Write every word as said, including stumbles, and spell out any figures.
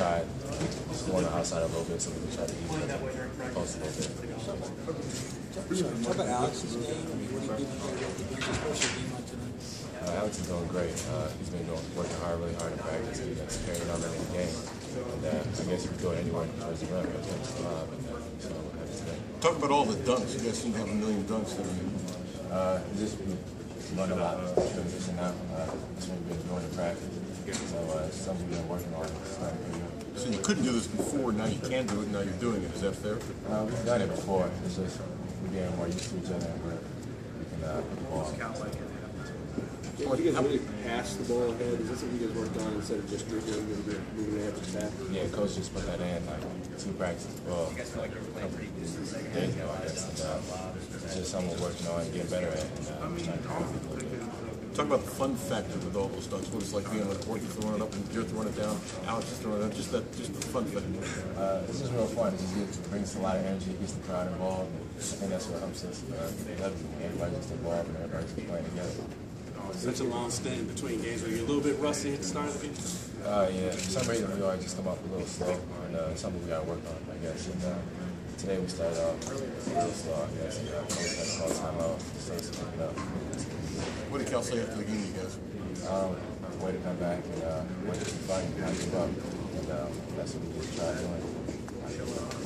tried just going outside a little bit so we can try to ease the post a little bit. Talk about Alex's game. I mean, what do you give you guys especially a game like tonight? Uh, Alex is doing great. Uh, he's been doing, working hard, really hard in practice. He's been carrying on in the game. And uh, I guess he could go anywhere towards the rim, but it's alive. And uh, so we're happy today. Talk about all the dunks. You guys seem to have a million dunks there. Uh, just run a lot of transition now. Uh, that's what we've been doing in practice. So uh, it's something we've been working on. It's not pretty good. So you couldn't do this before. Now you can do it. Now you're doing it. Is that fair? Uh, we've done it before. It's just we're getting more used to each other, and we're, we can uh, put the ball. Yeah, you guys really pass the ball ahead? Is that something you guys worked on instead of just dribbling and moving ahead to the pass? Yeah, coach just put that in like two practices. Well, a couple days ago, I guess. And, uh, it's just something we're working on and getting better at. And, uh, we're trying to improve it a little bit. Talk about the fun factor with all those dunks. What it's like being on the court, you're throwing it up, and you're throwing it down. Alex is throwing it up. Just that, just the fun factor. Uh, it's just real fun. It just gets, brings a lot of energy. It gets the crowd involved. And I think that's what helps us. Uh, everybody's just involved and everybody's just playing together. Such a long stint between games. Are you a little bit rusty at the start of the game? Uh, yeah, for some reason we always just come off a little slow, and uh, something we got to work on, I guess. And uh, today we started off a little slow, I guess. And uh, we had a small time out, so it's picking up. What did Cal say after the game, you guys? Um, way to come back and uh, way to keep fighting, not give up, and um, that's what we just tried doing.